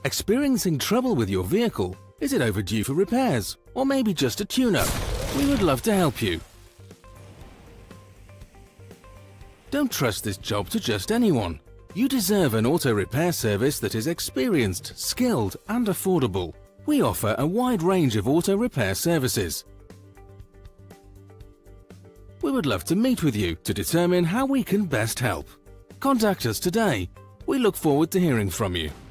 Experiencing trouble with your vehicle? Is it overdue for repairs? Or maybe just a tune-up? We would love to help you. Don't trust this job to just anyone. You deserve an auto repair service that is experienced, skilled, and affordable. We offer a wide range of auto repair services. We would love to meet with you to determine how we can best help. Contact us today. We look forward to hearing from you.